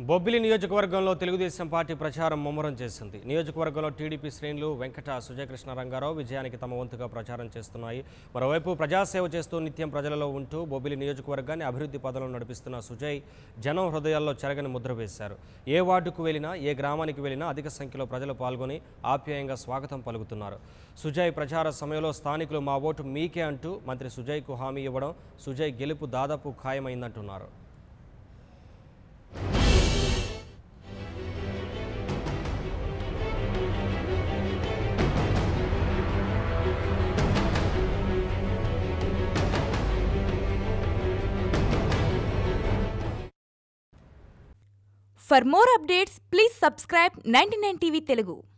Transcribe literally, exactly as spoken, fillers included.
బొబ్బిలి నియోజకవర్గంలో తెలుగుదేశం పార్టీ ప్రచారం ముమ్మరం చేసింది. నియోజకవర్గంలో టీడీపీ శ్రేణులు వెంకట సుజయ్ కృష్ణ రంగా రావు విజయానికి తమ వంతుగా ప్రచారం చేస్తున్నాయి. మరోవైపు ప్రజాసేవ చేస్తూ నిత్యం ప్రజలలో ఉంటూ బొబ్బిలి నియోజకవర్గాన్ని అభివృద్ధి పదంలో నడిపిస్తున్న సుజయ్ జనం హృదయాల్లో చెరగని ముద్ర వేశారు. ఏ వార్డుకు వెళ్ళినా ఏ గ్రామానికి వెళ్ళినా అధిక సంఖ్యలో ప్రజలు పాల్గొని ఆప్యాయంగా స్వాగతం పలుకుతున్నారు. సుజయ్ ప్రచార సమయంలో స్థానికులు మా ఓటు మీకే అంటూ మంత్రి సుజయ్కు హామీ ఇవ్వడం సుజయ్ గెలుపు దాదాపు ఖాయమైందంటున్నారు. For more updates, please subscribe ninety-nine T V Telugu.